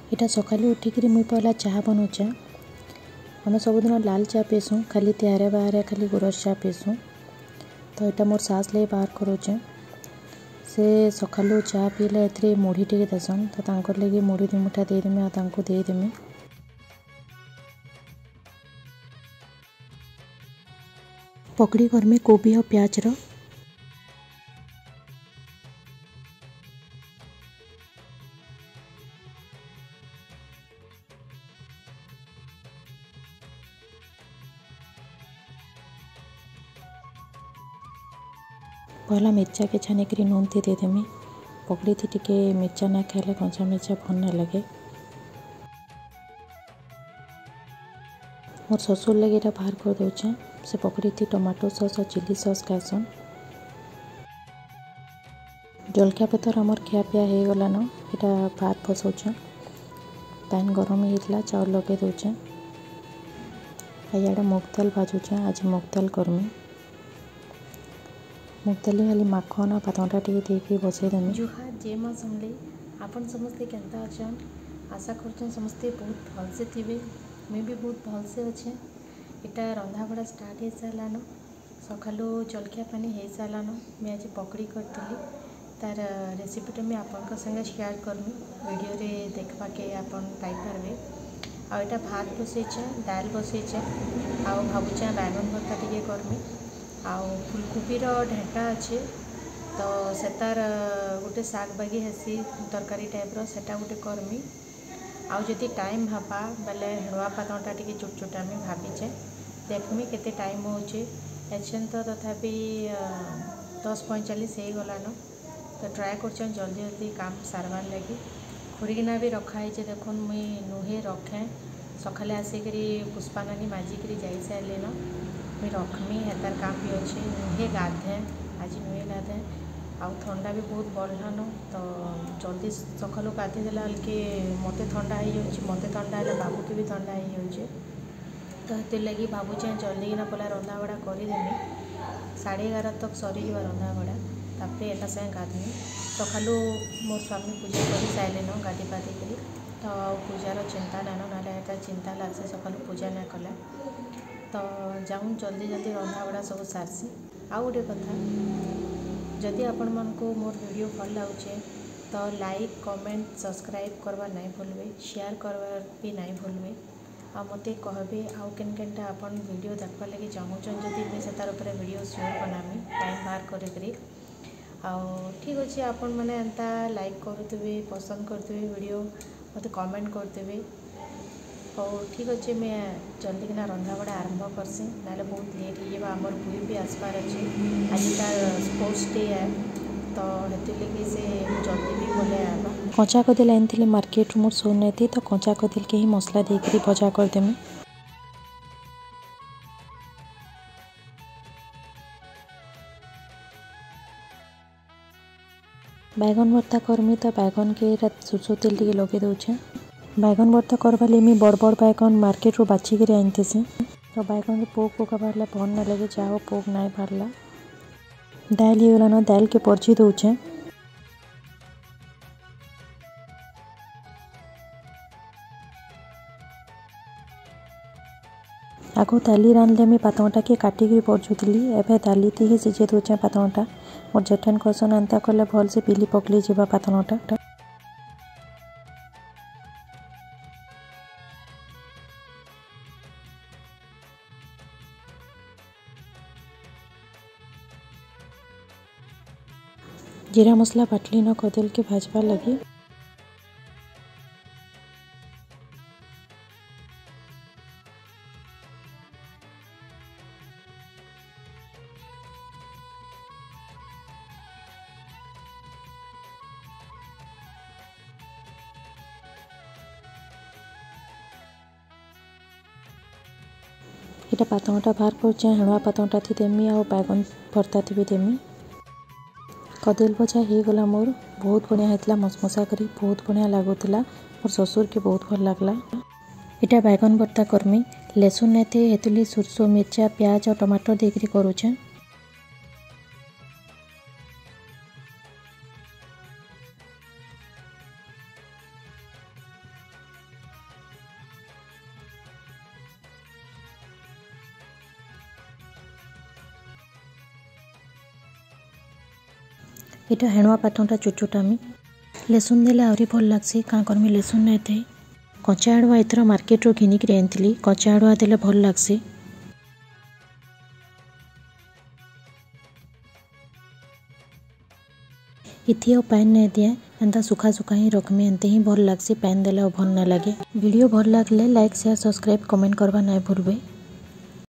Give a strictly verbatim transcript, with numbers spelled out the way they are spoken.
इटा सकालू उठिकी मुई पहला चाह बनाऊचे। आम सबुदिन लाल चा पीसूँ, खाली तैयारे बाहर खाली गुरस चा पीसूँ। तो यहाँ मोर सास लगे बाहर करोचे। से सकालू चा पीले ए मुढ़ी टे देसन, तो तांकर लगे मुढ़ी दु मुठा देदेमी आ तांको देदेमी। पकड़ी करमी कोबी और प्याज रो। पहला मिर्चा के छानिक नून थी देदेमी। पकड़ी थी टिके मिर्चा ना खाले कंचा मिर्चा भल ना लगे। मोर ससुर लगे ये बाहर कर दौचे। से पकड़ी थी टमाटो सॉस और चिली सॉस खासन। जलखिया पतर आमर खियापिया हो गलान। यहाँ भात बसौचे। पैन गरम होता चाउल लगे दौचे। इे मुग दाल भाजुचे। आज मुग दाल करमी। मुग दाल खाली माखन और पातटा टे देके बसईदेमी। जुहा जे माँ सुनले आपन समस्ते केंता अछन। आशा कर समस्ते बहुत भल से थे। मैं भी बहुत भल से अच्छे। इटा रंधा बड़ा स्टार्ट हो सारान। सकालू जलखिया पानी हो सारान। मैं आज पकड़ी करी तार रेसिपीटा मुझे आपण संगे शेयर करमी। वीडियो रे देखा के आपन पाइपारे। आटा भात बसईचे, दाल बसईचे। आउ भावुचे बैगन भर्ता टे करमी। आउ फुलकोबी ढेंटा अच्छे तो से तार गोटे साग बागी हेसी तरकारी टाइप रो सेटा गोटे करमी। आउ जदि टाइम हवा बेले हेड़ुआ पातटा टे चुट चुटामी भावीचे। देखमी केते टाइम होचे। एछन तो तथापि दस पैंचालीस हो गलान। तो ट्राए कर जल्दी जल्दी काम सारवार लगी। खुरीना भी रखाई देखुन मुई नुहे रखे। सकाले आसिक पुष्पा नानी माजिक जाइ सारे न मुई रखमी। हेतार काम भी अच्छे। नुहे गाधे आज नुहे गाधे। आउ ठंडा भी बहुत बढ़लान। तो जल्दी सकालू गाधे देला के मत ठंडा हो मत ठंडा है बाबू के भी ठंडा हो जाए। तो ये लगी भावुचे जल्दी ना पहला रंधा बड़ा करदेमी। साढ़े एगार तक सरीज रंधा बड़ा तापर एटा संगे गाधमी। सकालू मोर स्वामी पूजा कर सारे न गाधी पाधी कर। तो पूजार चिंता नान ना चिंता लगे सकालू पूजा ना कला। तो जाऊँ जल्दी जल्दी रंधा बड़ा सब सारसी। आउ गोटे कथा जदि आपण मानको मोर वीडियो भल लगे तो लाइक कमेंट सब्सक्राइब करवा नहीं भूलबे। शेयर करवा भी नहीं भूलबे। आ मते कहबे आउ केन केनटा आपण वीडियो देखवा लगे चाहूचन जदि मुझे से तार ऊपर वीडियो शेयर बनामी टाइम बाहर करी। आउ ठीक अच्छे आपण मैंने एंता लाइक करुवे पसंद करते वीडियो मत कमेंट करते। और ठीक अच्छे मैं जल्दी किना रंधा बड़ा आरंभ करसी ना बहुत लेट हो आमर बुई भी आसपार अच्छे। आज तार स्पोर्ट्स डे है तो हेतु लगी से जल्दी भी बोले आवा। कंचा कदिल आनी मार्केट मोर सो नहीं थी तो कंचा कदिल के ही मसला देकर भजा करदेमी। बैगन भर्ता करमी तो बैगन के सुरसो तेल टे लगे दौचे। बैगन भर्ता करवा मुझे बड़ बड़ बैगन मार्केट रू बाछिक आनतीसी। तो बैगन के पोक पोका बाहरला भल ना लगे चाहो पोक नहीं बाहरला। दाल हो गलान दाल के परजी दौचे। आगो दाली रांधले मुझे पातटा के काटिकी परजुली एवं दाली ती ही सिझे दौचे पातटा। मोर जेठान कसन एंता कले भल से पिली पकली जावा पातटा। जीरा मसला बाटली न कदेल के भाजवा लगी। इटा पातटा बाहर कर हेणुआ पातटा थी देमी आ बैगन भर्ता थी भी देमी। कदेल भजा हो गला मोर बहुत बढ़िया होता मसमसा करी बहुत बढ़िया लगुला। मोर ससुर के बहुत भल लगला। इटा बैगन भर्ता करमी लहसुन नहीं थे हेतुली सुरसो मिर्चा प्याज और टमाटर देकर करुचे। इटा हेणुआ पातटा चुचुटामी लेसुन देले आहरी भल लागसी काँ करमी लेसुन नहीं थे कच्चा आड़ुआ एथर मार्केट रो घिनिक आनी कच्चा आड़ुआ देले भल लागसी। इथि और पैन नहीं दिए एंता सुखा सुखा ही रखमी एंते ही भल लागसी पैन देले भल ना लगे। वीडियो भल लागले लाइक शेयर सब्सक्राइब कमेंट करवा नहीं भूलबे।